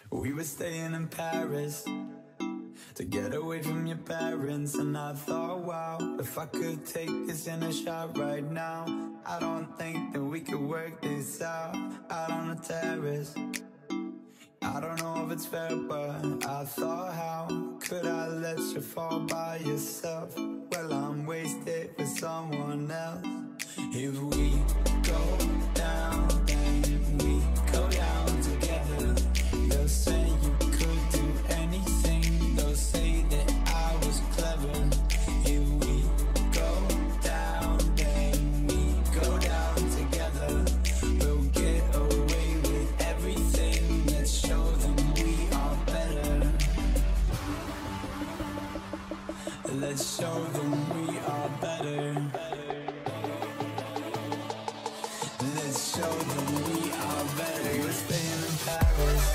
We were staying in Paris to get away from your parents. And I thought, wow, if I could take this in a shot right now, I don't think that we could work this out on the terrace. I don't know if it's fair, but I thought, how could I let you fall by yourself? Well, I'm wasted for someone else. If we go down, then we go down together. They'll say you could do anything. They'll say that I was clever. If we go down, then we go down together. We'll get away with everything. Let's show them we are better. Let's show them we are better. Let's show them we are better. We're staying in Paris.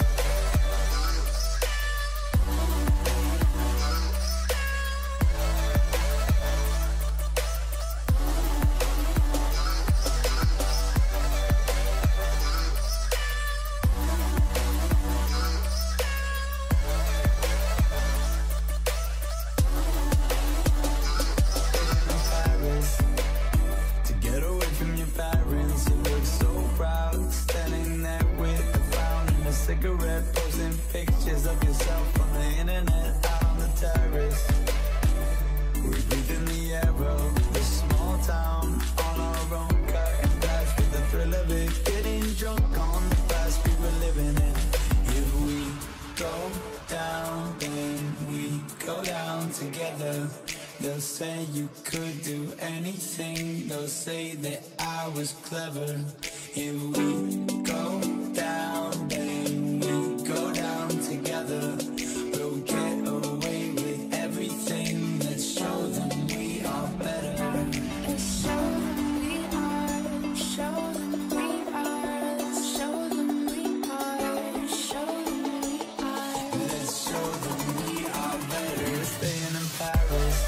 Cigarette, posting pictures of yourself on the internet, out on the terrace. We breathe in the air of this small town on our own, cutting glass with the thrill of it, getting drunk on the past we were living in. If we go down, then we go down together. They'll say you could do anything. They'll say that I was clever. If we go down, then we go down together. We'll get away with everything. Let's show them we are better. Let's show them we are. Show them we are. Show them we are. Show them we are. Let's show them we are better. We're staying in Paris.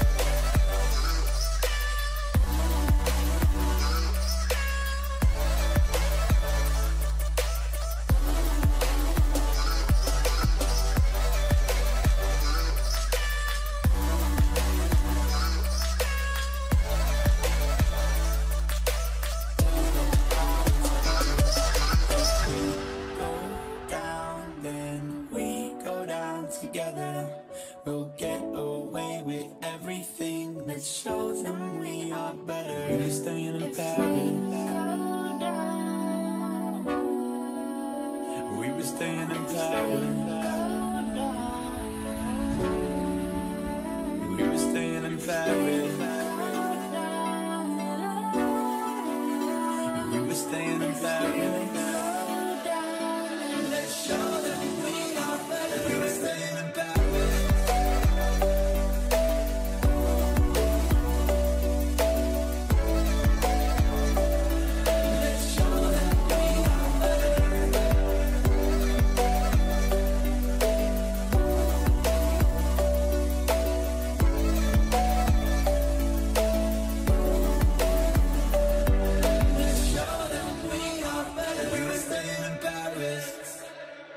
Together, we'll get away with everything. Let's show them we are better. We're staying in Paris. We were staying in Paris. We were staying in Paris. We were staying in Paris.